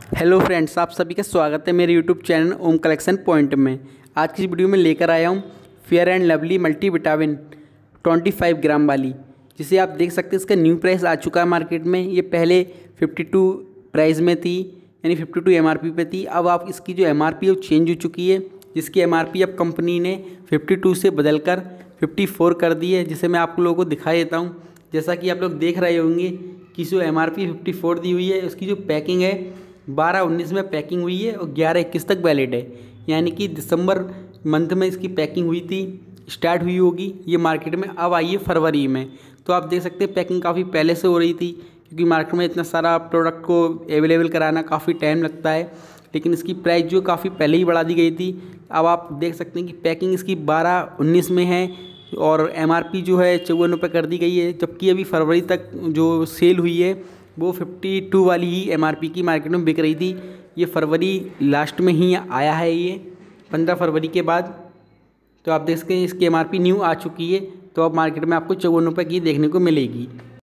Hello friends, आप सभी का स्वागत है मेरे YouTube channel Om collection point में। आज की इस वीडियो में लेकर आया हूँ fair and lovely multivitamin 25 gram वाली, जिसे आप देख सकते हैं। इसका न्यू प्राइस आ चुका है मार्केट में। ये पहले 52 प्राइस में थी, यानी 52 एमआरपी पे थी। अब आप इसकी जो एमआरपी है वो चेंज हो चुकी है, जिसकी एमआरपी अब कंपनी ने 52 से बदलकर 54 कर दी है, जिसे मैं आप लोगों को दिखा देता हूँ। जैसा कि आप लोग देख रहे होंगे कि जो एमआरपी 54 दी हुई है, उसकी जो पैकिंग है 12-19 में पैकिंग हुई है और 11-21 तक वैलिड है। यानी कि दिसंबर मंथ में इसकी पैकिंग हुई थी, स्टार्ट हुई होगी ये मार्केट में, अब आई है फरवरी में। तो आप देख सकते हैं पैकिंग काफ़ी पहले से हो रही थी, क्योंकि मार्केट में इतना सारा प्रोडक्ट को अवेलेबल कराना काफ़ी टाइम लगता है। लेकिन इसकी प्राइस जो काफ़ी पहले ही बढ़ा दी गई थी। अब आप देख सकते हैं कि पैकिंग इसकी 12-19 में है और एमआरपी जो है 54 रुपये कर दी गई है। जबकि अभी फरवरी तक जो सेल हुई है वो 52 वाली ही एमआरपी की मार्केट में बिक रही थी। ये फरवरी लास्ट में ही आया है, ये 15 फरवरी के बाद। तो आप देख सकते हैं इसकी एमआरपी न्यू आ चुकी है, तो अब मार्केट में आपको 54 रुपये की देखने को मिलेगी।